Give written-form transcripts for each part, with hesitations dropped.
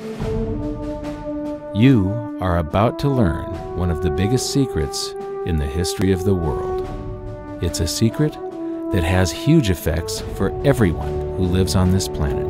You are about to learn one of the biggest secrets in the history of the world. It's a secret that has huge effects for everyone who lives on this planet.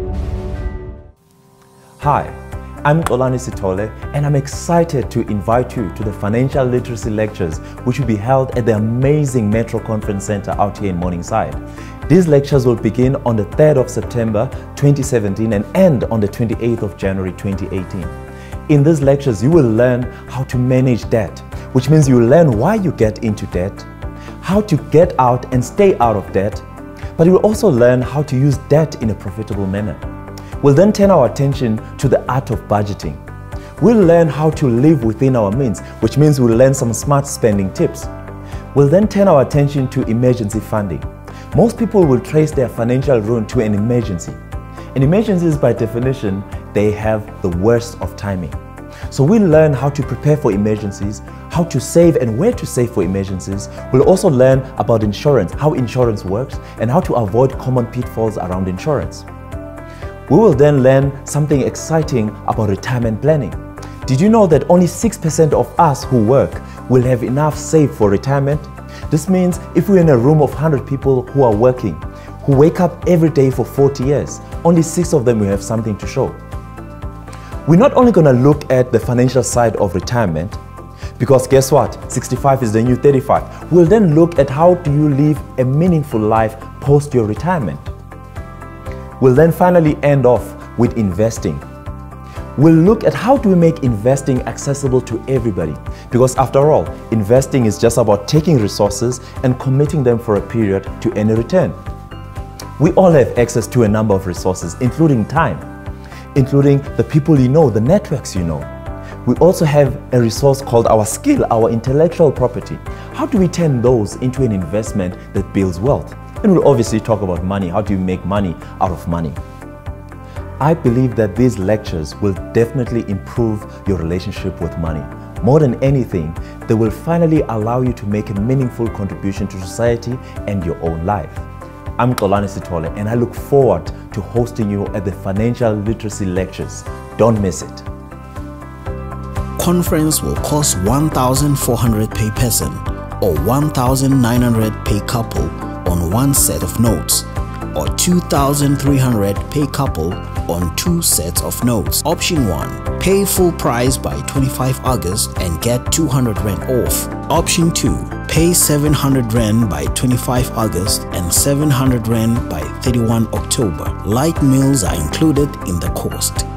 Hi, I'm Xolani Sithole, and I'm excited to invite you to the Financial Literacy Lectures, which will be held at the amazing Metro Conference Center out here in Morningside. These lectures will begin on the 3rd of September 2017 and end on the 28th of January 2018. In these lectures, you will learn how to manage debt, which means you will learn why you get into debt, how to get out and stay out of debt, but you will also learn how to use debt in a profitable manner. We'll then turn our attention to the art of budgeting. We'll learn how to live within our means, which means we'll learn some smart spending tips. We'll then turn our attention to emergency funding. Most people will trace their financial ruin to an emergency. And emergencies, by definition, they have the worst of timing. So we'll learn how to prepare for emergencies, how to save and where to save for emergencies. We'll also learn about insurance, how insurance works, and how to avoid common pitfalls around insurance. We will then learn something exciting about retirement planning. Did you know that only 6% of us who work will have enough saved for retirement? This means if we're in a room of 100 people who are working, who wake up every day for 40 years, only 6 of them will have something to show. We're not only going to look at the financial side of retirement, because guess what? 65 is the new 35. We'll then look at how do you live a meaningful life post your retirement. We'll then finally end off with investing. We'll look at how do we make investing accessible to everybody, because after all, investing is just about taking resources and committing them for a period to earn a return. We all have access to a number of resources, including time, including the people you know, the networks you know. We also have a resource called our skill, our intellectual property. How do we turn those into an investment that builds wealth? And we'll obviously talk about money. How do you make money out of money? I believe that these lectures will definitely improve your relationship with money. More than anything, they will finally allow you to make a meaningful contribution to society and your own life. I'm Xolani Sithole, and I look forward to hosting you at the Financial Literacy Lectures. Don't miss it. Conference will cost 1,400 per person or 1,900 per couple on one set of notes, or 2,300 per couple on 2 sets of notes. Option 1. Pay full price by 25 August and get 200 Rand off. Option 2. Pay 700 Rand by 25 August and 700 Rand by 31 October. Light meals are included in the cost.